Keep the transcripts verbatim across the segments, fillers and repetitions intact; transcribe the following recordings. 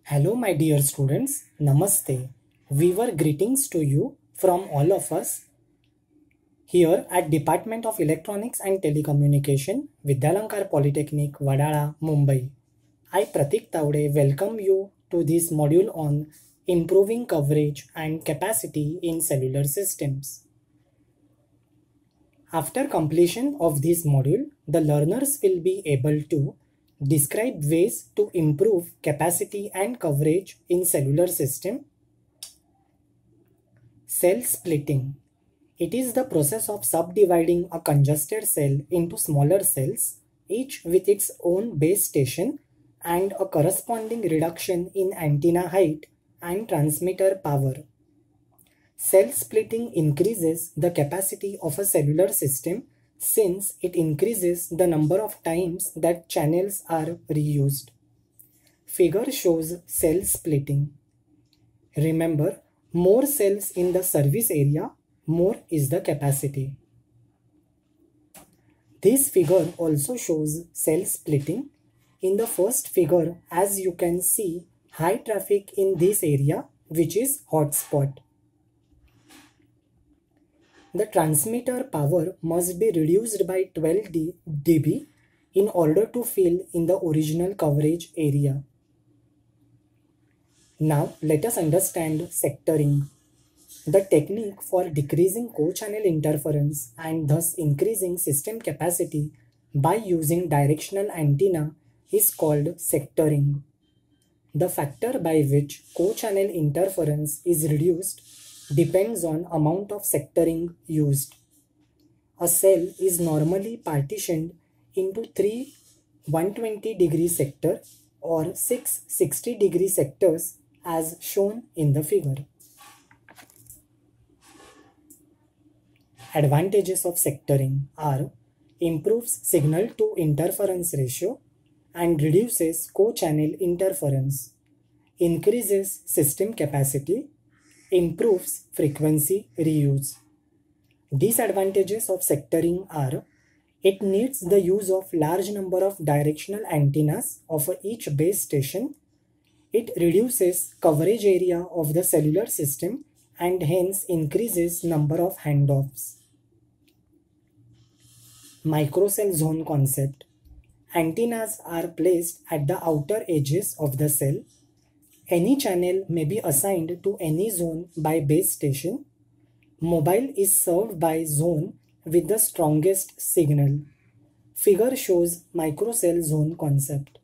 Hello, my dear students. Namaste. We were greetings to you from all of us here at Department of Electronics and Telecommunication, Vidyalankar Polytechnic, Vadala, Mumbai. I, Pratik Taude, welcome you to this module on improving coverage and capacity in cellular systems. After completion of this module, the learners will be able to describe ways to improve capacity and coverage in cellular system. Cell splitting. It is the process of subdividing a congested cell into smaller cells, each with its own base station and a corresponding reduction in antenna height and transmitter power. Cell splitting increases the capacity of a cellular system since it increases the number of times that channels are reused. Figure shows cell splitting. Remember, more cells in the service area, more is the capacity. This figure also shows cell splitting. In the first figure, as you can see, high traffic in this area, which is hotspot. The transmitter power must be reduced by twelve D B in order to fill in the original coverage area. Now let us understand sectoring, the technique for decreasing co-channel interference and thus increasing system capacity by using directional antenna is called sectoring. The factor by which co-channel interference is reduced depends on amount of sectoring used. A cell is normally partitioned into three one hundred twenty degree sector or six sixty degree sectors as shown in the figure. Advantages of sectoring are improves signal to interference ratio and reduces co-channel interference, increases system capacity, improves frequency reuse. Disadvantages of sectoring are it needs the use of large number of directional antennas of each base station. It reduces coverage area of the cellular system and hence increases number of handoffs. Microcell zone concept. Antennas are placed at the outer edges of the cell. Any channel may be assigned to any zone by base station. Mobile is served by zone with the strongest signal. Figure shows microcell zone concept.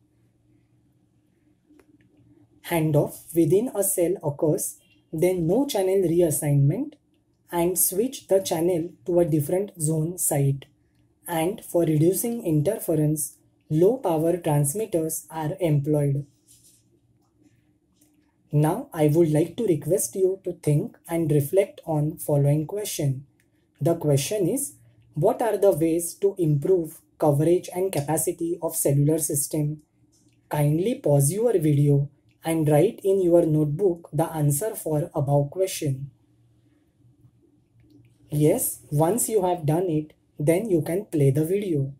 Handoff within a cell occurs, then no channel reassignment and switch the channel to a different zone site. And for reducing interference, low power transmitters are employed. Now I would like to request you to think and reflect on following question. The question is, what are the ways to improve coverage and capacity of cellular system? Kindly pause your video and write in your notebook the answer for above question. Yes, once you have done it, then you can play the video.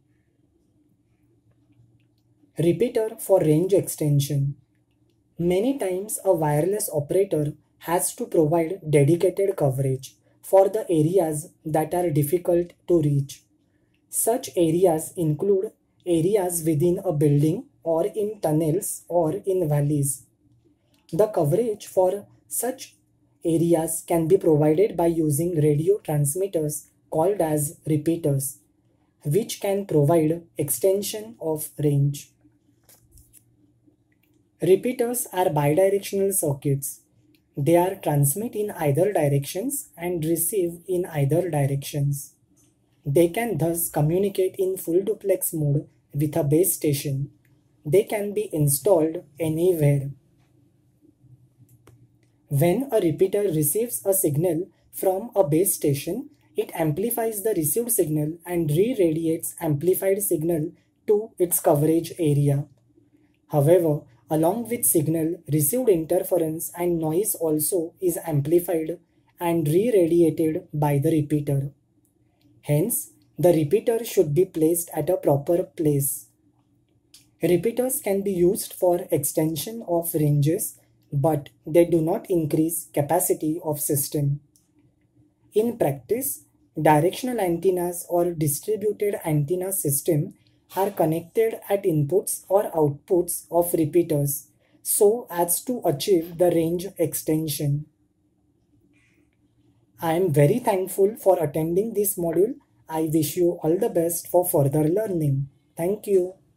Repeater for range extension. Many times a wireless operator has to provide dedicated coverage for the areas that are difficult to reach. Such areas include areas within a building or in tunnels or in valleys. The coverage for such areas can be provided by using radio transmitters called as repeaters, which can provide extension of range. Repeaters are bidirectional circuits. They are transmit in either directions and receive in either directions. They can thus communicate in full duplex mode with a base station. They can be installed anywhere. When a repeater receives a signal from a base station, it amplifies the received signal and re-radiates amplified signal to its coverage area. However, along with signal, received interference and noise also is amplified and re-radiated by the repeater. Hence, the repeater should be placed at a proper place. Repeaters can be used for extension of ranges, but they do not increase capacity of system. In practice, directional antennas or distributed antenna system are connected at inputs or outputs of repeaters so as to achieve the range extension. I am very thankful for attending this module. I wish you all the best for further learning. Thank you.